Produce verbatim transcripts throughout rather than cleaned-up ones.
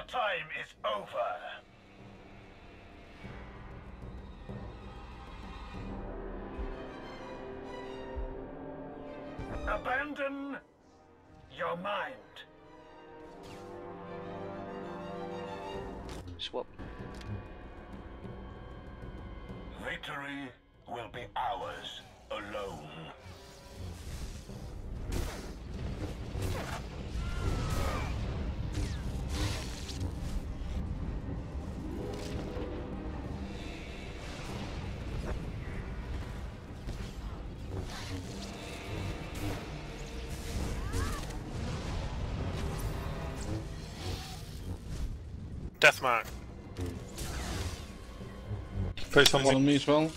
time is over. Abandon your mind. Swap. Victory will be ours alone. Deathmark. Face on one on me as well.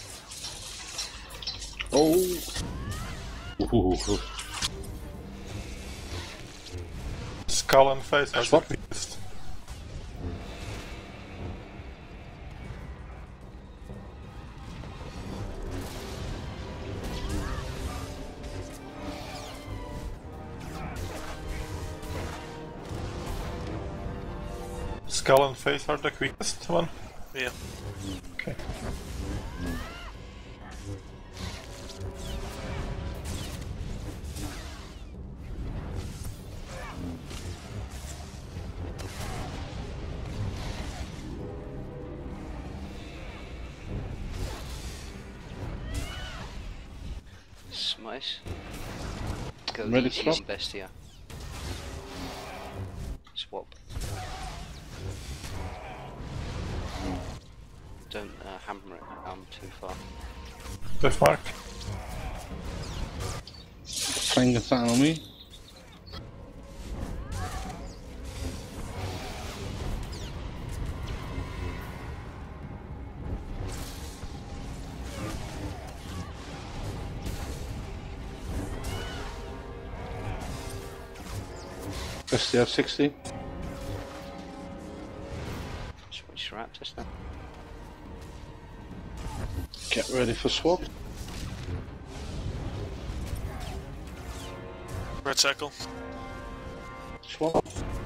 Oh! Ooh. Skull and face are Swap. the weakest. Skull and face are the quickest one? Yeah. Okay. Smice. Go Ready easy to on swap? Bestia. Swap. Don't uh, hammer it, I'm too far. Deathmark. Trying to sound on me. Bestia sixty. Switch Raptors then. Get ready for swap. Red circle. Swap.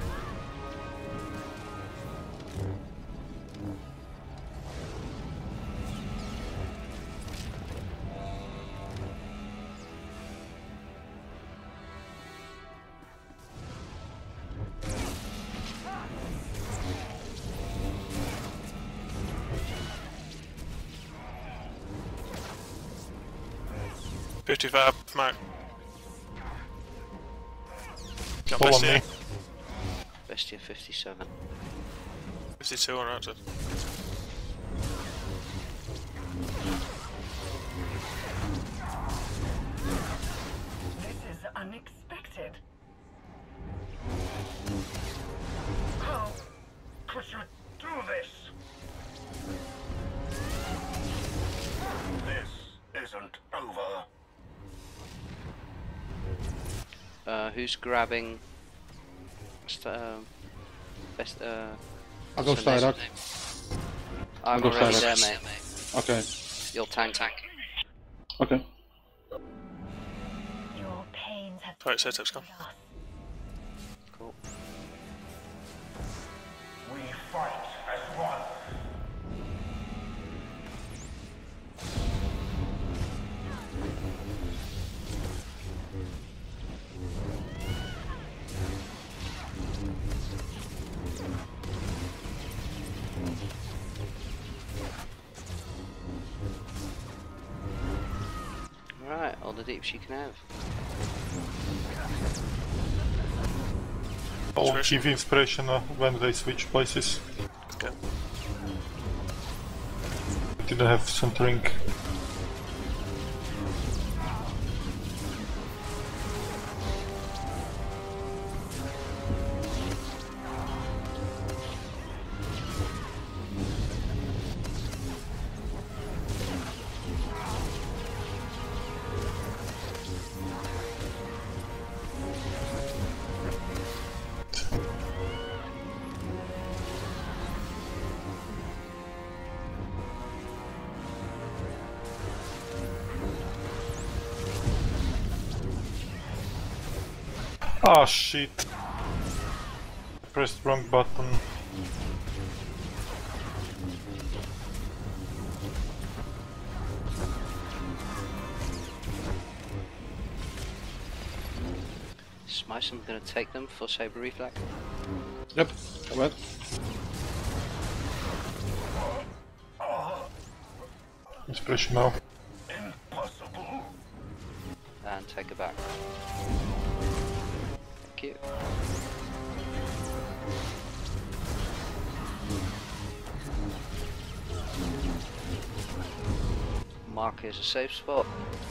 fifty-five mark. Got Follow Bestia. me. Bestia fifty-seven. fifty-two on Raptor. This is unexpected. How could you do this? This isn't over. Uh, who's grabbing? St uh, best. Uh, I'll go what's her Styrak. name? I'm go already Styrak. there, mate. Okay. You'll tank tank. Okay. Your pains have Right, setup's gone. us. Cool. We fight as one. Right, all the deeps you can have. I'll Inspiration. give inspiration uh, when they switch places. Okay. Didn't have centering. Ah, shit. pressed wrong button. Smice, I'm gonna take them for Saber Reflect. Yep, I went. Inspiration now. Impossible. And take it back. Thank you. Mark is a safe spot.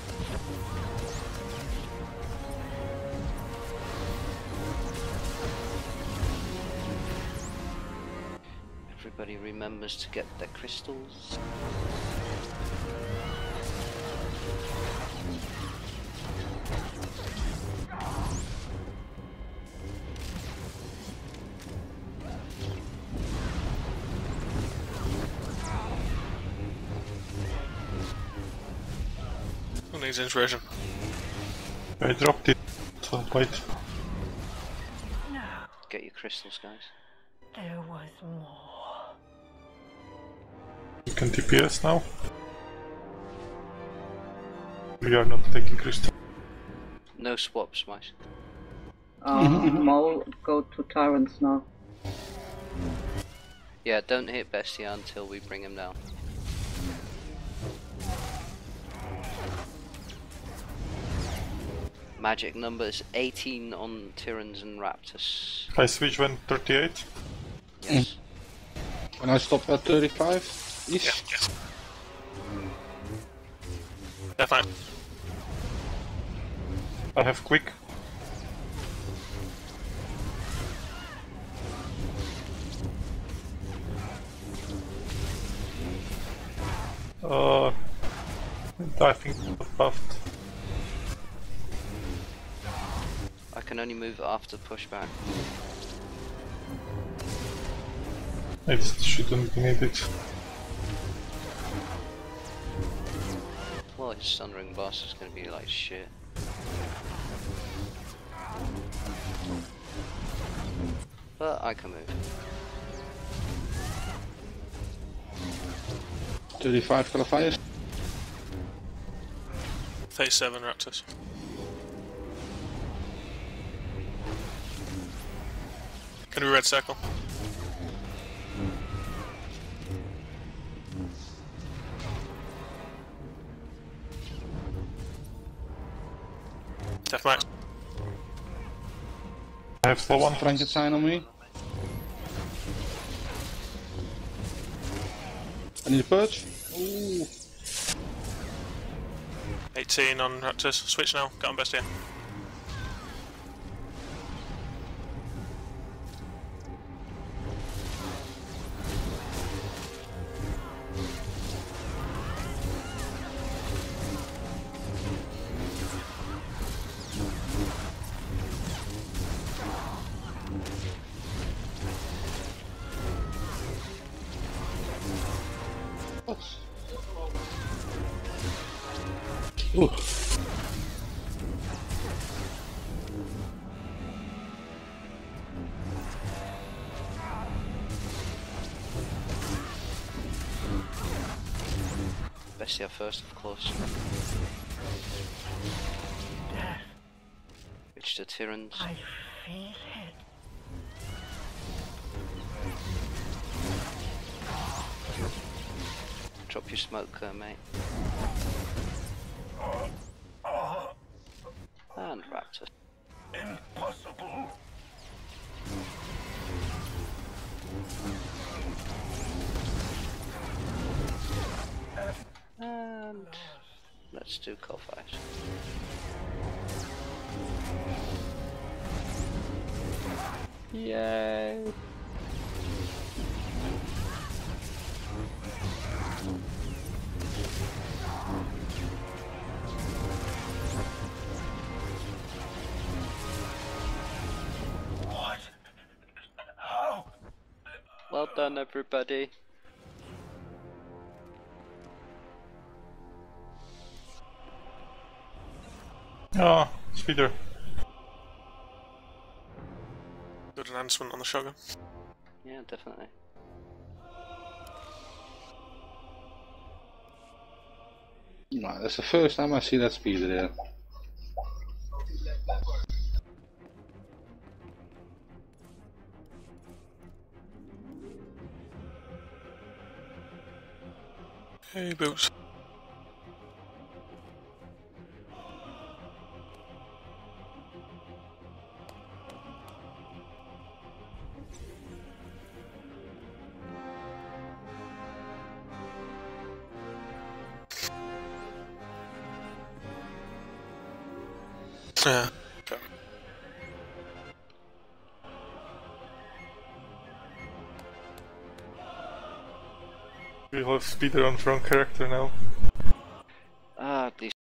Everybody remembers to get their crystals. Who needs inspiration? I dropped it, so wait. No, Get your crystals, guys. there was more. You can T P S now. We are not taking crystal. No swaps, Smice. Um, Mole, go to Tyrants now. Yeah, don't hit Bestia until we bring him down. Magic numbers eighteen on Tyrans and Raptors. I switch when thirty-eight. Yes. When I stop at thirty-five Yeah, ish. yes. Yeah, fine. I have quick. Uh, I think buffed. I can only move after pushback. It shouldn't be needed. Well, his Sundering Blast is going to be like shit. But I can move. thirty-five Calafires. thirty-seven Raptors. Can we red circle? Deathmatch. I have slow one. Frankenstein on me. I need a purge. Ooh. eighteen on Raptors. Switch now. Get on Bestia. Ooh. Bestia first, of course. Death. Which to Tyrants. I feel it. Drop your smoke, uh, mate. And Raptor. Impossible. And let's do Coalfire. Yay! What? How? Well done, everybody. Ah, speeder. Good enough. enhancement on the shotgun. Yeah, definitely. Nah, that's the first time I see that speeder there. Hey, boots. Yeah. Okay. We'll have speeder on front character now.